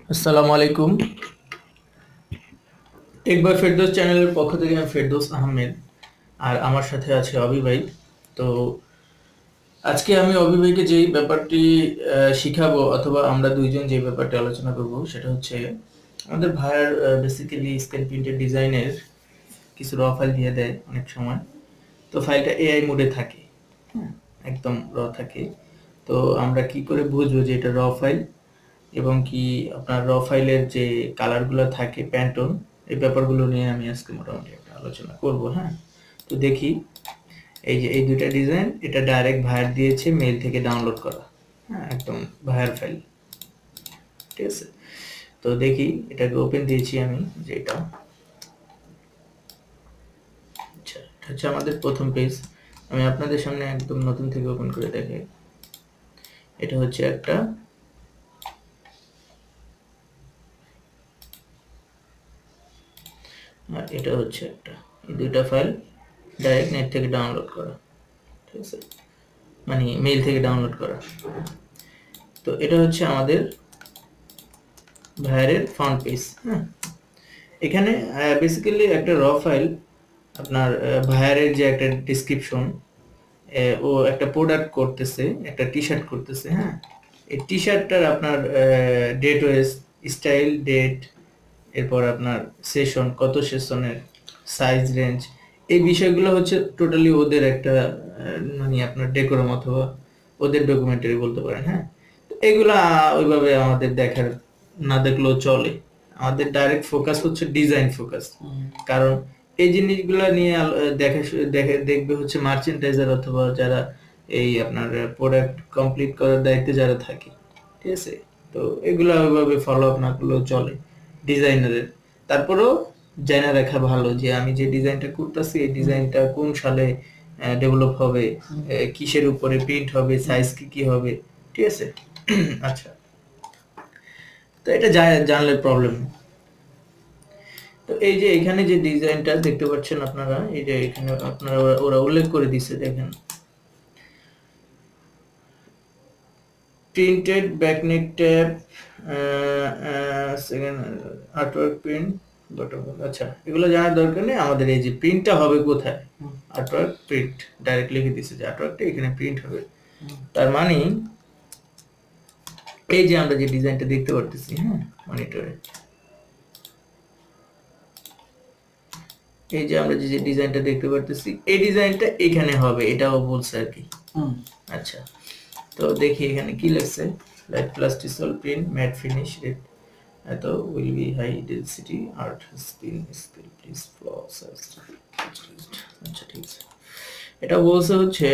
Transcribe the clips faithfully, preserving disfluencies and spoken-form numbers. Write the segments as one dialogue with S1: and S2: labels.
S1: আসসালামু আলাইকুম। একবার ফেরদৌস চ্যানেলের পক্ষ থেকে আমি ফেরদৌস আহমেদ, আর আমার সাথে আছে অভি ভাই। তো আজকে আমি অভি ভাইকে যেই ব্যাপারটি আহ, শিখাবো, অথবা আমরা দুইজন যে ব্যাপারটি আলোচনা করব, সেটা হচ্ছে আমাদের ভাইয়ার বেসিক্যালি স্ক্যান প্রিন্টের ডিজাইনের কিছু র ফাইল দিয়ে দেয় অনেক সময়। তো ফাইলটা এআই মোডে থাকে, হ্যাঁ, একদম র থাকে। তো আমরা কি করে বুঝবো যে এটা র ফাইল, এবং কি আপনার র ফাইলের যে কালারগুলো থাকে প্যান্টন, এই ব্যাপারগুলো নিয়ে আমি আজকে মোটামুটি একটা আলোচনা করব। হ্যাঁ, তো দেখি। এই যে এই দুইটা ডিজাইন, এটা ডাইরেক্ট ভায়ার দিয়েছে, মেল থেকে ডাউনলোড করা। হ্যাঁ, একদম ভায়ার ফাইল। ঠিক আছে, তো দেখি এটাকে ওপেন দিয়েছি আমি, যে এটা আচ্ছা, এটা হচ্ছে আমাদের প্রথম পেজ। আমি আপনাদের সামনে একদম নতুন থেকে ওপেন করে দেখাই। এটা হচ্ছে একটা, আর এটা হচ্ছে একটা। এই দুইটা ফাইল ডাইরেক্ট নেট থেকে ডাউনলোড করা, ঠিক আছে, মানে মেইল থেকে ডাউনলোড করা। তো এটা হচ্ছে আমাদের ভায়ারের ফ্রন্ট পেজ। হ্যাঁ, এখানে বেসিক্যালি একটা র ফাইল, আপনার ভায়ারের যে একটা ডিসক্রিপশন, ও একটা প্রোডাক্ট করতেছে, একটা টি শার্ট করতেছে। হ্যাঁ, এই টি শার্টটার আপনার ডেট ওয়েস, স্টাইল, ডেট, এরপর আপনার সেশন, কত সেশনের, সাইজ, রেঞ্জ, এই বিষয়গুলো হচ্ছে টোটালি ওদের একটা আহ, মানে আপনার ডেকোরাম অথবা ওদের ডকুমেন্টারি বলতে পারেন। হ্যাঁ, তো এগুলা ওইভাবে আমাদের দেখার না দেখলেও চলে। আমাদের ডাইরেক্ট ফোকাস হচ্ছে ডিজাইন ফোকাস। কারণ এই জিনিসগুলা নিয়ে আলো- দেখে দেখে দেখবে হচ্ছে মার্চেন্টাইজার, অথবা যারা এই আপনার প্রোডাক্ট কমপ্লিট করার দায়িত্বে যারা থাকে। ঠিক আছে, তো এগুলা ওইভাবে ফলো আপ না করলেও চলে ডিজাইনারের। তারপরেও জানা রাখা ভালো যে আমি যে ডিজাইনটা করতেছি, এই ডিজাইনটা কোন সালে ডেভেলপ হবে, আহ, কিসের উপরে প্রিন্ট হবে, সাইজ কি কি হবে। ঠিক আছে। আচ্ছা, তো এটা জা- জানলে প্রবলেম। তো এই যে এখানে যে ডিজাইনটা দেখতে পাচ্ছেন আপনারা, এই যে এখানে আপনারা ওরা ওরা উল্লেখ করে দিছে, দেখেন, printed back neck tab, second artwork print, bottom. আচ্ছা, এগুলো জানার দরকার নেই আমাদের। এই যে প্রিন্টটা হবে কোথায়, আর্টওয়ার্ক প্রিন্ট ডাইরেক্ট লিখে দিছে যে আর্টওয়ার্কটা এখানে প্রিন্ট হবে। তার মানে এই যে আমরা যে ডিজাইনটা দেখতে পারতেছি, হ্যাঁ, মনিটরে, এই যে আমরা যে যে ডিজাইনটা দেখতে পারতেছি, এই ডিজাইনটা এখানে হবে, এটাও বলছে আর কি। আচ্ছা, তো দেখি এখানে কি লেখছে। Light plastisol print matte finish rate, it will be high density art spin scale please follow. আচ্ছা, ঠিক আছে। এটা বলছে হচ্ছে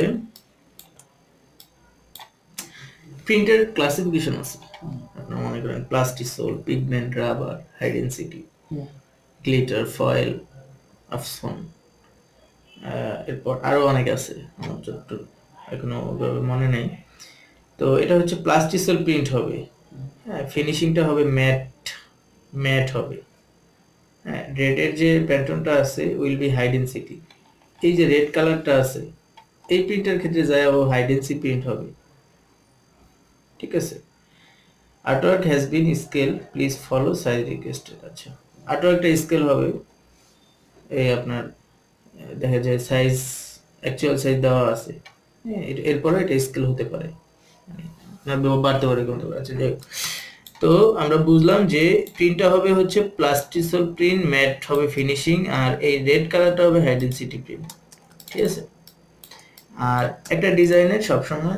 S1: প্রিন্টের ক্লাসিফিকেশন আছে। আপনারা মনে করেন plastisol, pigment, rubber, high density, glitter, foil, আফসন, এরপর আরো অনেক আছে, আমার যতটুকু এখনো ওভাবে মনে নেই। তো এটা হচ্ছে প্লাস্টিসোল প্রিন্ট হবে। হ্যাঁ, ফিনিশিংটা হবে ম্যাট, ম্যাট হবে। হ্যাঁ, রেডের যে প্যাটার্নটা আছে উইল বি হাই ডেন্সিটি। এই যে রেড কালারটা আছে, এই প্রিন্টের ক্ষেত্রে যায় ও হাই ডেন্সিটি প্রিন্ট হবে। ঠিক আছে। Artwork has been scale please follow size requested. আচ্ছা, আর্টওয়ার্কটা স্কেল হবে, এই আপনার আহ, দেখা যায় সাইজ, অ্যাকচুয়াল সাইজ দেওয়া আছে। হ্যাঁ, এর- এরপরে এটা স্কেল হতে পারে, না বাড়তে পারে, কমতে পারে। আচ্ছা, যাই হোক। তো আমরা বুঝলাম যে প্রিন্টটা হবে হচ্ছে প্লাস্টিসল প্রিন্ট, ম্যাট হবে ফিনিশিং, আর এই রেড কালারটা হবে হাই ডেন্সিটি প্রিন্ট। ঠিক আছে। আর একটা ডিজাইনের সবসময়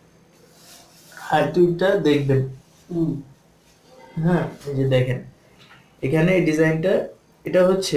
S1: হাইটটা দেখবেন। হ্যাঁ, এই যে দেখেন এখানে এই ডিজাইনটা, এটা হচ্ছে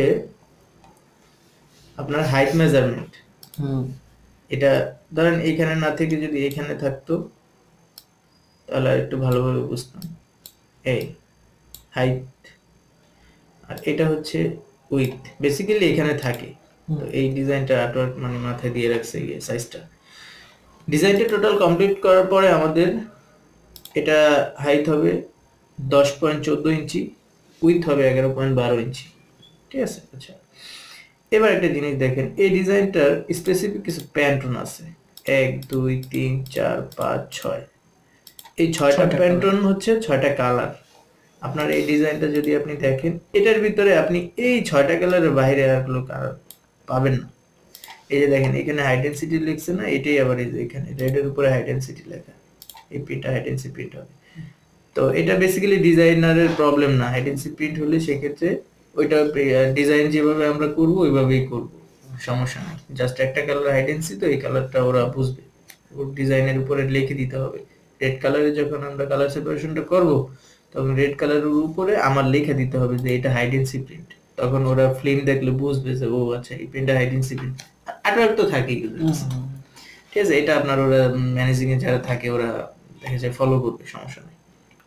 S1: আপনার হাইট মেজারমেন্ট। এটা ধরেন এইখানে না থেকে যদি এখানে থাকতো, তাহলে আর একটু ভালোভাবে বুঝতাম। এই হাইট, আর এটা হচ্ছে উইথ, বেসিক্যালি এখানে থাকে। তো এই ডিজাইনটা আর্টওয়ার্ক মানে মাথায় দিয়ে রাখছে এই সাইজটা। ডিজাইনটা টোটাল কমপ্লিট করার পরে আমাদের এটা হাইট হবে দশ পয়েন্ট চোদ্দো ইঞ্চি, উইথ হবে এগারো পয়েন্ট বারো ইঞ্চি। ঠিক আছে। আচ্ছা, এবার একটা জিনিস দেখেন, এই ডিজাইনটার স্পেসিফিক কিছু প্যান্টন আছে, এক, দুই, তিন, চার, পাঁচ, ছয়। এই ছয়টা
S2: ছয়টা
S1: প্যান্টন হচ্ছে ছয়টা কালার। আপনার এই ডিজাইনটা যদি আপনি দেখেন, এটার ভিতরে আপনি এই ছয়টা কালারের বাইরে আর কোনো কালার পাবেন না। এই যে দেখেন এখানে হাই ডেনসিটি লিখছে না, এটাই আবার এই যে এখানে রেডের উপরে হাই ডেনসিটি লেখা, এই প্রিন্টটা হাই ডেনসিটি প্রিন্ট হবে। তো এটা বেসিক্যালি ডিজাইনারের প্রবলেম না, হাই ডেনসিটি প্রিন্ট হলে সেক্ষেত্রে ওইটা ডিজাইন যেভাবে আমরা করব ওইভাবেই করব, সমস্যা নেই। জাস্ট একটা কালার হাই ডেনসিটি, তো এই কালারটা ওরা বুঝবে, ওর ডিজাইনের উপরে লিখে দিতে হবে। রেড কালারে যখন আমরা কালার সেপারেশনটা করব, তখন রেড কালারের উপরে আমার লিখে দিতে হবে যে এটা হাই ডেনসিটি প্রিন্ট। তখন ওরা ফিল্ম দেখলে বুঝবে যে ও আচ্ছা এই প্রিন্টটা হাই ডেনসিটি প্রিন্ট। আটওয়ার্ক তো থাকেই, ঠিক আছে। এটা আপনার ওরা ম্যানেজিং এ যারা থাকে ওরা দেখা যায় ফলো করবে, সমস্যা নেই।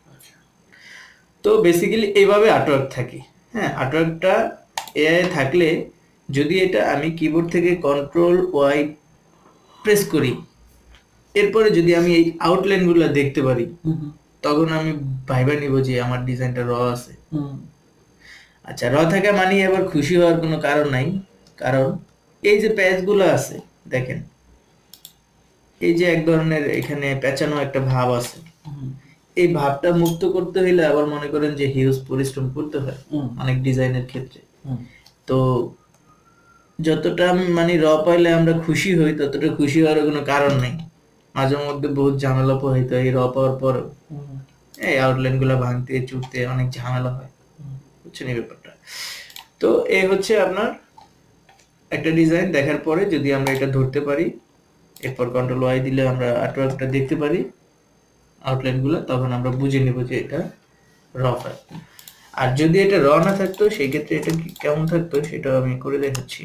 S1: তো বেসিক্যালি এইভাবে আর্টওয়ার্ক থাকে। হ্যাঁ, আর্টওয়ার্কটা এআই থাকলে যদি এটা আমি কিবোর্ড থেকে কন্ট্রোল ওয়াই প্রেস করি, এরপরে যদি আমি এই আউটলাইনগুলো দেখতে পারি, তখন আমি ভাইবা নিব যে আমার ডিজাইনটা র আছে। আচ্ছা, র থাকা মানে এবার খুশি হওয়ার কোনো কারণ নাই, কারণ এই যে প্যাচগুলো আছে দেখেন, এই যে এক ধরনের এখানে পেঁচানো একটা ভাব আছে, এই ভাবটা মুক্ত করতে হইলে আবার মনে করেন যে হিউজ পরিশ্রম করতে হয় অনেক ডিজাইনের ক্ষেত্রে। তো যতটা মানে র পাইলে আমরা খুশি হই, ততটা খুশি হওয়ার কোনো কারণ নেই। মাঝে মধ্যে বহুত ঝামেলা পোহাইতে হয় এই র পাওয়ার পরেও, এই আউটলাইন গুলা ভাঙতে চুটতে অনেক ঝামেলা হয়, বুঝছেন এই ব্যাপারটা। তো এই হচ্ছে আপনার একটা ডিজাইন দেখার পরে যদি আমরা এটা ধরতে পারি, এরপর কন্ট্রোল ওয়াই দিলে আমরা আর্টওয়ার্কটা দেখতে পারি আউটলাইন গুলা, তখন আমরা বুঝে নেব যে এটা র ফাইল। আর যদি এটা র না থাকতো সেই ক্ষেত্রে এটা কেমন থাকতো সেটা আমি করে দেখাচ্ছি।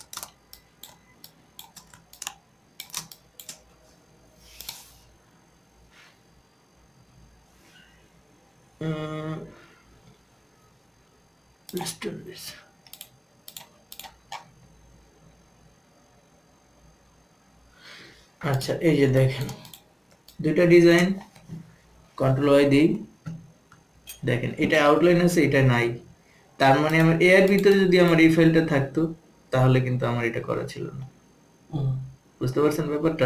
S1: Let's do this. আচ্ছা, এই যে দেখেন দুইটা ডিজাইন, কন্ট্রোল ওয়াই দিই, দেখেন এটা আউটলাইন আছে, এটা নাই। তার মানে আমার এ এর ভিতরে যদি আমার এই ফাইলটা থাকতো তাহলে কিন্তু আমার এটা করা ছিল না। বুঝতে পারছেন ব্যাপারটা?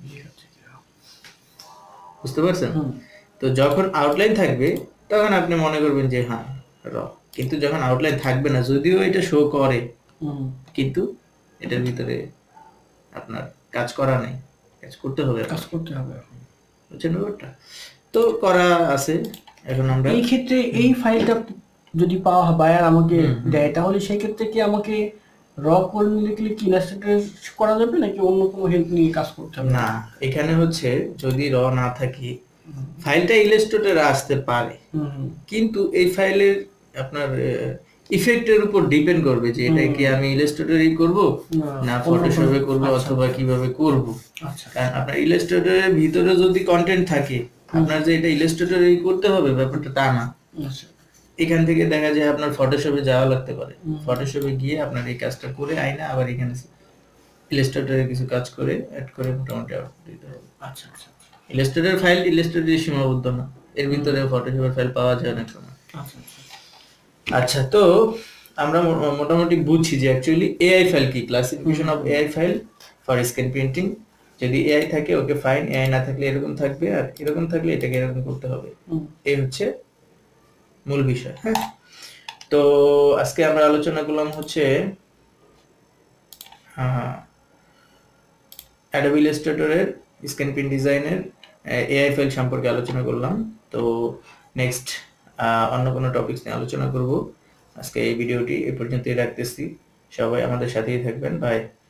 S1: বুঝতে পারছেন? তো যখন আউটলাইন থাকবে তখন আপনি মনে করবেন যে হ্যাঁ র, কিন্তু যখন আউটলাইন থাকবে না, যদিও এটা শো করে কিন্তু এটার ভিতরে আপনার কাজ করা নেই, কাজ করতে হবে,
S2: কাজ করতে হবে এখন,
S1: বুঝছেন ব্যাপারটা? তো করা আছে। এখন আমরা
S2: এই ক্ষেত্রে এই ফাইলটা যদি পাওয়া হয় বায়ার আমাকে দেয়, তাহলে সেই ক্ষেত্রে কি আমাকে র করে লিখলে কি ইলাস্ট্রেটর করা যাবে নাকি অন্য কোনো হেল্প নিয়ে কাজ করতে হবে?
S1: না, এখানে হচ্ছে যদি র না থাকে ফাইলটা ইলাস্ট্রেটরে আসতে পারে, কিন্তু এই ফাইলের আপনার ইফেক্টের উপর ডিপেন্ড করবে যে এটা কি আমি ইলাস্ট্রেটরেই করব না ফটোশপে করব অথবা কিভাবে করব।
S2: আচ্ছা,
S1: কারণ আপনার ইলাস্ট্রেটরের ভিতরে যদি কন্টেন্ট থাকে, আপনার যে এটা ইলাস্ট্রেটরেই করতে হবে ব্যাপারটা তা না।
S2: আচ্ছা,
S1: এখান থেকে দেখা যায় আপনার ফটোশপে যাওয়া লাগতে পারে, ফটোশপে গিয়ে আপনার এই কাজটা করে আইনা আবার এখানে ইলাস্ট্রেটরে কিছু কাজ করে অ্যাড করে মোটামুটি আউটপুট দিতে হবে।
S2: আচ্ছা, আচ্ছা।
S1: ইলাস্ট্রেটর ফাইল ইলাস্ট্রেটরে সীমাবদ্ধ না, এর ভিতরে ফটোশপের ফাইল পাওয়া যায় অনেক সময়।
S2: আচ্ছা, আচ্ছা।
S1: আচ্ছা, তো আমরা মোটামুটি বুঝছি যে অ্যাকচুয়ালি এআই ফাইল কি, classification of AI file for screen printing. যদি এআই থাকে ওকে ফাইন, এআই না থাকলে এরকম থাকবে, আর এরকম থাকলে এটাকে এরকম করতে হবে। এই হচ্ছে মূল বিষয়। হ্যাঁ, তো আজকে আমরা আলোচনা করলাম হচ্ছে হ্যাঁ অ্যাডোবি ইলাস্ট্রেটরের স্ক্রিন প্রিন্ট ডিজাইনের এআই ফাইল সম্পর্কে আলোচনা করলাম। তো নেক্সট অন্য কোনো টপিকস নিয়ে আলোচনা করব। আজকে এই ভিডিওটি এ পর্যন্তই রাখতেছি, সবাই আমাদের সাথেই থাকবেন, বাই।